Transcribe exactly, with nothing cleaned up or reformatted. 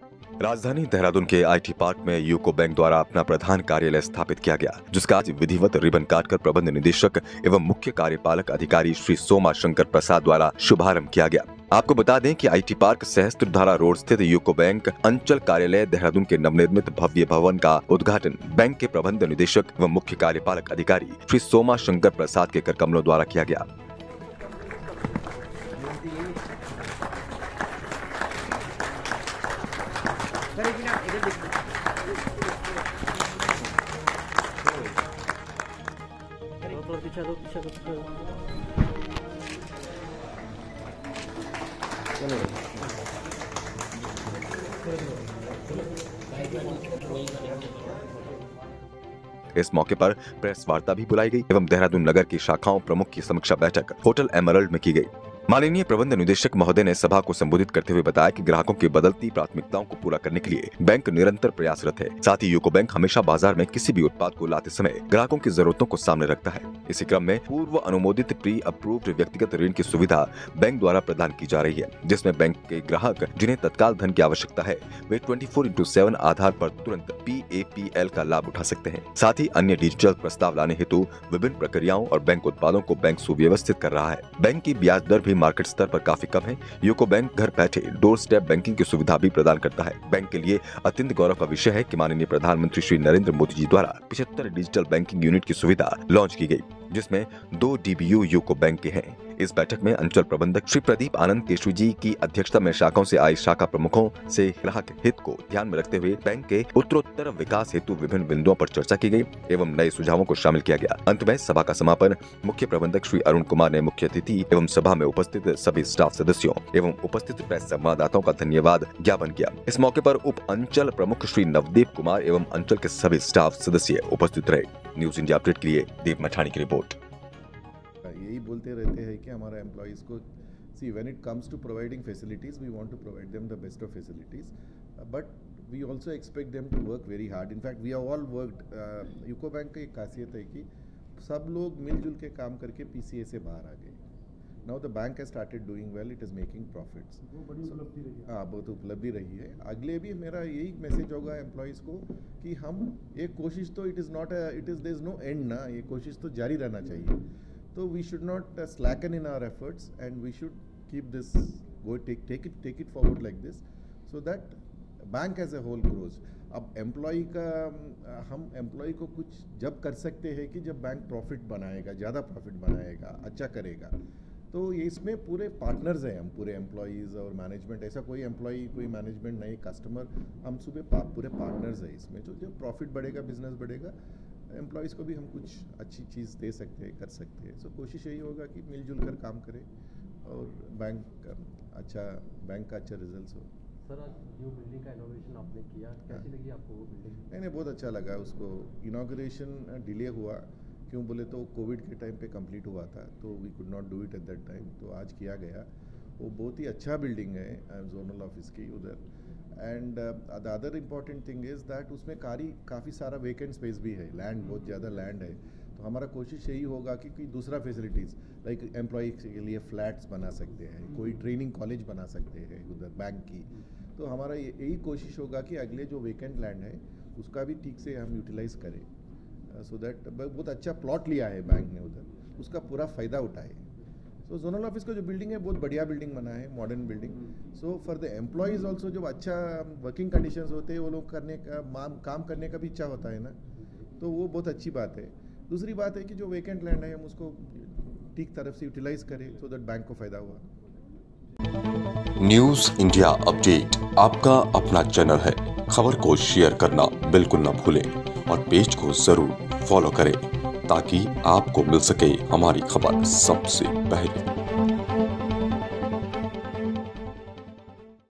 राजधानी देहरादून के IT park में यूको बैंक द्वारा अपना प्रधान कार्यालय स्थापित किया गया, जिसका आज विधिवत रिबन काटकर प्रबंध निदेशक एवं मुख्य कार्यपालक अधिकारी श्री सोमा शंकर प्रसाद द्वारा शुभारंभ किया गया। आपको बता दें कि आईटी पार्क सहस्त्रधारा रोड स्थित यूको बैंक अंचल कार्यालय देहरादून के नवनिर्मित भव्य भवन का उद्घाटन बैंक के प्रबंध निदेशक एवं मुख्य कार्यपालक अधिकारी श्री सोमा शंकर प्रसाद के कर कमलों द्वारा किया गया। इस मौके पर प्रेस वार्ता भी बुलाई गई एवं देहरादून नगर की शाखाओं प्रमुख की समीक्षा बैठक होटल एमरल्ड में की गई। माननीय प्रबंध निदेशक महोदय ने सभा को संबोधित करते हुए बताया कि ग्राहकों की बदलती प्राथमिकताओं को पूरा करने के लिए बैंक निरंतर प्रयासरत है। साथ ही यूको बैंक हमेशा बाजार में किसी भी उत्पाद को लाते समय ग्राहकों की जरूरतों को सामने रखता है। इसी क्रम में पूर्व अनुमोदित प्री अप्रूव्ड व्यक्तिगत ऋण की सुविधा बैंक द्वारा प्रदान की जा रही है, जिसमें बैंक के ग्राहक जिन्हें तत्काल धन की आवश्यकता है वे ट्वेंटी फोर इंटू सेवन आधार पर तुरंत पी ए पी एल का लाभ उठा सकते हैं। साथ ही अन्य डिजिटल प्रस्ताव लाने हेतु विभिन्न प्रक्रियाओं और बैंक उत्पादों को बैंक सुव्यवस्थित कर रहा है। बैंक की ब्याज दर भी मार्केट स्तर पर काफी कम है। यूको बैंक घर बैठे डोर स्टेप बैंकिंग की सुविधा भी प्रदान करता है। बैंक के लिए अत्यंत गौरव का विषय है कि माननीय प्रधानमंत्री श्री नरेंद्र मोदी जी द्वारा पचहत्तर डिजिटल बैंकिंग यूनिट की सुविधा लॉन्च की गई, जिसमें दो D B U UCO bank के हैं। इस बैठक में अंचल प्रबंधक श्री प्रदीप आनंद केशवी जी की अध्यक्षता में शाखाओं से आई शाखा प्रमुखों से ग्राहक हित को ध्यान में रखते हुए बैंक के उत्तरोत्तर विकास हेतु विभिन्न बिंदुओं पर चर्चा की गई एवं नए सुझावों को शामिल किया गया। अंत में सभा का समापन मुख्य प्रबंधक श्री अरुण कुमार ने मुख्य अतिथि एवं सभा में उपस्थित सभी स्टाफ सदस्यों एवं उपस्थित प्रेस संवाददाताओं का धन्यवाद ज्ञापन किया। इस मौके पर उप अंचल प्रमुख श्री नवदीप कुमार एवं अंचल के सभी स्टाफ सदस्य उपस्थित रहे। न्यूज इंडिया अपडेट के लिए देव मठानी की रिपोर्ट। यही बोलते रहते हैं कि हमारा एम्प्लॉइज़ को see when it comes to providing facilities we want to provide them the best of facilities, but we also expect them to work very hard. In fact we have all worked. UCO bank की एक खासियत है कि सब लोग मिलजुल के काम करके पीसीए से बाहर आ गए। Now the bank has started doing well, it is making profits. हाँ, बहुत उपलब्धि रही है। अगले भी मेरा यही मैसेज होगा एम्प्लॉइज़ को कि हम एक कोशिश तो it is not it is there is no end ना, ये कोशिश तो जारी रहना चाहिए। So we should not uh, slacken in our efforts and we should keep this go take take it take it forward like this so that bank as a whole grows. अब employee का हम employee को कुछ जब कर सकते हैं कि जब बैंक प्रॉफिट बनाएगा, ज़्यादा प्रॉफिट बनाएगा, अच्छा करेगा, तो ये इसमें पूरे पार्टनर्स हैं हम, पूरे एम्प्लॉईज़ और मैनेजमेंट। ऐसा कोई एम्प्लॉई कोई मैनेजमेंट नहीं, कस्टमर, हम सुबह पा, पूरे पार्टनर्स हैं इसमें। जो जब प्रॉफिट बढ़ेगा, बिजनेस बढ़ेगा, एम्प्लॉइज़ को भी हम कुछ अच्छी चीज़ दे सकते हैं, कर सकते हैं। सो कोशिश यही होगा कि मिलजुल कर काम करें और बैंक अच्छा बैंक का अच्छा रिजल्ट हो। सर, आज न्यू बिल्डिंग का इनोवेशन आपने किया, कैसी लगी आपको वो बिल्डिंग? नहीं नहीं बहुत अच्छा लगा। उसको इनाग्रेशन डिले हुआ, क्यों बोले तो कोविड के टाइम पे कंप्लीट हुआ था, तो we could not do it at that time, तो आज किया गया। वो बहुत ही अच्छा बिल्डिंग है जोनल ऑफिस की उधर। And the other important thing is that उसमें कारी काफ़ी सारा वेकेंट स्पेस भी है, लैंड बहुत ज़्यादा लैंड है। तो हमारा कोशिश यही होगा कि कोई दूसरा फैसिलिटीज़ लाइक एम्प्लॉय के लिए फ्लैट्स बना सकते हैं, कोई ट्रेनिंग कॉलेज बना सकते हैं उधर बैंक की। तो हमारा यही कोशिश होगा कि अगले जो वेकेंट लैंड है उसका भी ठीक से हम यूटिलाइज़ करें, सो uh, दैट so बहुत अच्छा प्लॉट लिया है बैंक ने उधर, उसका पूरा फ़ायदा उठाए। तो जोनल ऑफिस का जो बिल्डिंग है बहुत बढ़िया बिल्डिंग बना है, modern building. So for the employees also जब अच्छा वर्किंग कंडीशंस होते हैं, वो लोग करने का काम करने का भी इच्छा होता है ना, तो वो बहुत अच्छी बात है। दूसरी बात है कि जो वेकेंट लैंड है हम उसको ठीक तरफ से यूटिलाइज करें सो दैट बैंक को फायदा हुआ। न्यूज इंडिया अपडेट आपका अपना चैनल है, खबर को शेयर करना बिल्कुल न भूलें और पेज को जरूर फॉलो करें ताकि आपको मिल सके हमारी खबर सबसे पहले।